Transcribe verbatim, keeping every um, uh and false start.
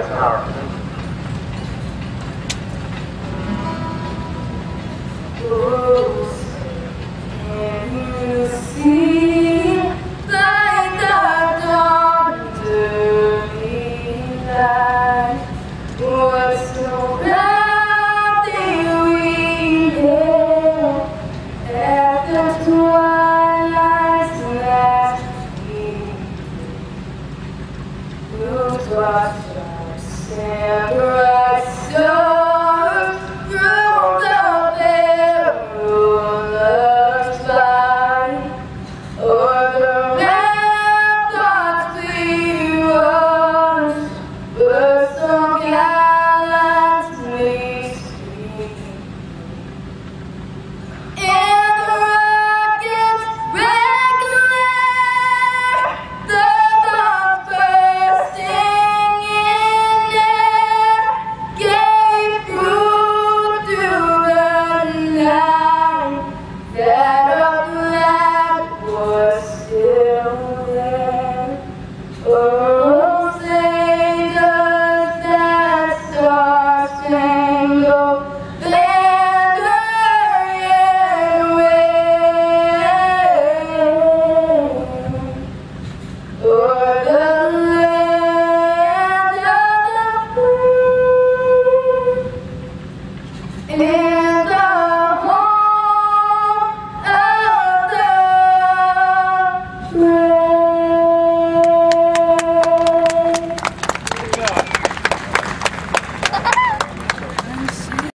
Eisenhauer. Can you see like the dawn turning light? What's so bloody we had after twilight's last evening? Who's watched our December